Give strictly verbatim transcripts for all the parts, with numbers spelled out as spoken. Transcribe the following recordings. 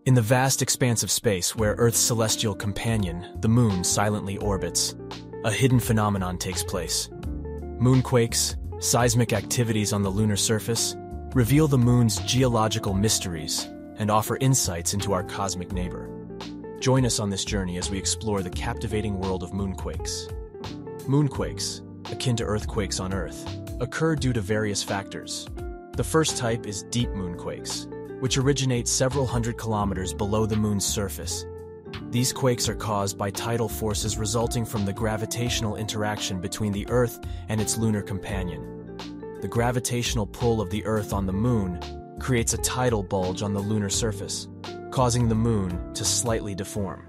In the vast expanse of space where Earth's celestial companion, the Moon, silently orbits, a hidden phenomenon takes place. Moonquakes, seismic activities on the lunar surface, reveal the Moon's geological mysteries and offer insights into our cosmic neighbor. Join us on this journey as we explore the captivating world of moonquakes. Moonquakes, akin to earthquakes on Earth, occur due to various factors. The first type is deep moonquakes, which originate several hundred kilometers below the Moon's surface. These quakes are caused by tidal forces resulting from the gravitational interaction between the Earth and its lunar companion. The gravitational pull of the Earth on the Moon creates a tidal bulge on the lunar surface, causing the Moon to slightly deform.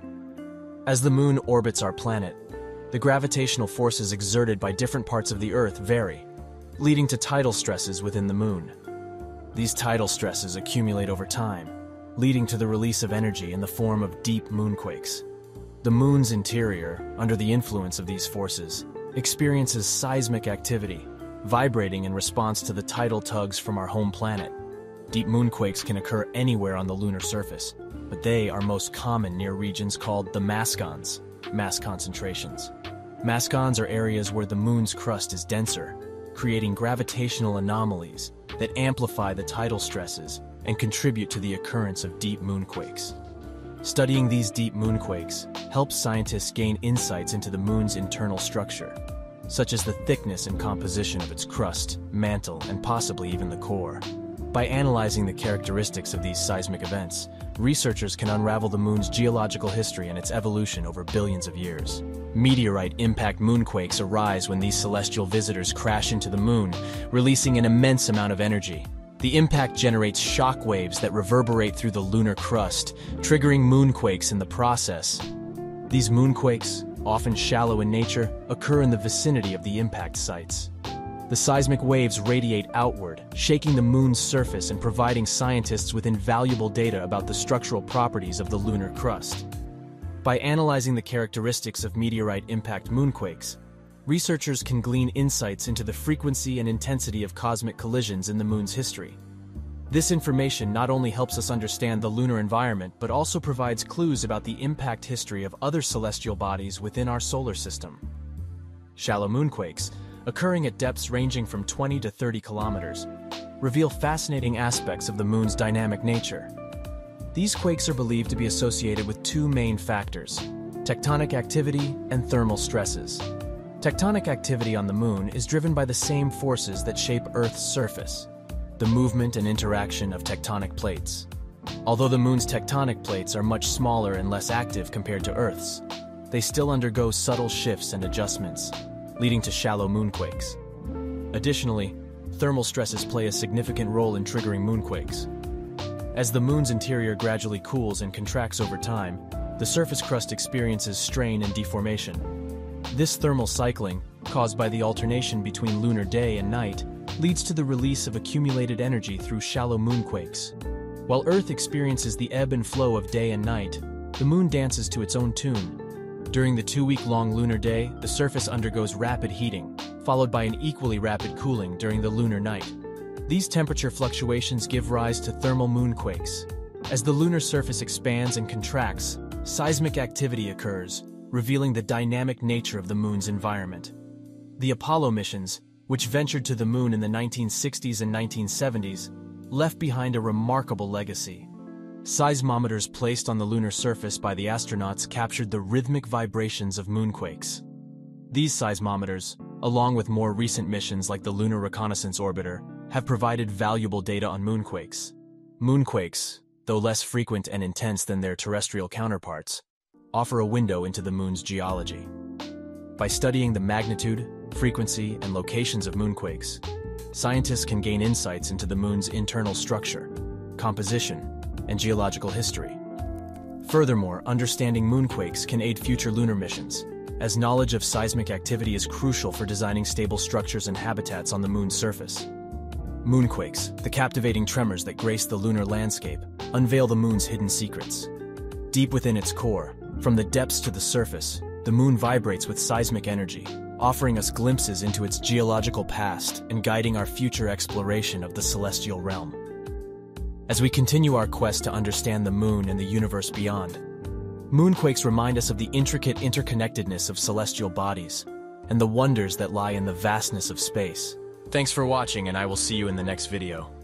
As the Moon orbits our planet, the gravitational forces exerted by different parts of the Earth vary, leading to tidal stresses within the Moon. These tidal stresses accumulate over time, leading to the release of energy in the form of deep moonquakes. The Moon's interior, under the influence of these forces, experiences seismic activity, vibrating in response to the tidal tugs from our home planet. Deep moonquakes can occur anywhere on the lunar surface, but they are most common near regions called the mascons, mass concentrations. Mascons are areas where the Moon's crust is denser, creating gravitational anomalies that amplify the tidal stresses and contribute to the occurrence of deep moonquakes. Studying these deep moonquakes helps scientists gain insights into the Moon's internal structure, such as the thickness and composition of its crust, mantle, and possibly even the core. By analyzing the characteristics of these seismic events, researchers can unravel the Moon's geological history and its evolution over billions of years. Meteorite impact moonquakes arise when these celestial visitors crash into the Moon, releasing an immense amount of energy. The impact generates shock waves that reverberate through the lunar crust, triggering moonquakes in the process. These moonquakes, often shallow in nature, occur in the vicinity of the impact sites. The seismic waves radiate outward, shaking the Moon's surface and providing scientists with invaluable data about the structural properties of the lunar crust. By analyzing the characteristics of meteorite impact moonquakes, researchers can glean insights into the frequency and intensity of cosmic collisions in the Moon's history. This information not only helps us understand the lunar environment, but also provides clues about the impact history of other celestial bodies within our solar system. Shallow moonquakes, occurring at depths ranging from twenty to thirty kilometers, reveal fascinating aspects of the Moon's dynamic nature. These quakes are believed to be associated with two main factors: tectonic activity and thermal stresses. Tectonic activity on the Moon is driven by the same forces that shape Earth's surface, the movement and interaction of tectonic plates. Although the Moon's tectonic plates are much smaller and less active compared to Earth's, they still undergo subtle shifts and adjustments, leading to shallow moonquakes. Additionally, thermal stresses play a significant role in triggering moonquakes. As the Moon's interior gradually cools and contracts over time, the surface crust experiences strain and deformation. This thermal cycling, caused by the alternation between lunar day and night, leads to the release of accumulated energy through shallow moonquakes. While Earth experiences the ebb and flow of day and night, the Moon dances to its own tune. During the two-week-long lunar day, the surface undergoes rapid heating, followed by an equally rapid cooling during the lunar night. These temperature fluctuations give rise to thermal moonquakes. As the lunar surface expands and contracts, seismic activity occurs, revealing the dynamic nature of the Moon's environment. The Apollo missions, which ventured to the Moon in the nineteen sixties and nineteen seventies, left behind a remarkable legacy. Seismometers placed on the lunar surface by the astronauts captured the rhythmic vibrations of moonquakes. These seismometers, along with more recent missions like the Lunar Reconnaissance Orbiter, have provided valuable data on moonquakes. Moonquakes, though less frequent and intense than their terrestrial counterparts, offer a window into the Moon's geology. By studying the magnitude, frequency, and locations of moonquakes, scientists can gain insights into the Moon's internal structure, composition, and geological history. Furthermore, understanding moonquakes can aid future lunar missions, as knowledge of seismic activity is crucial for designing stable structures and habitats on the Moon's surface. Moonquakes, the captivating tremors that grace the lunar landscape, unveil the Moon's hidden secrets. Deep within its core, from the depths to the surface, the Moon vibrates with seismic energy, offering us glimpses into its geological past and guiding our future exploration of the celestial realm. as we continue our quest to understand the moon and the universe beyond. Moonquakes remind us of the intricate interconnectedness of celestial bodies and the wonders that lie in the vastness of space. Thanks for watching, and I will see you in the next video.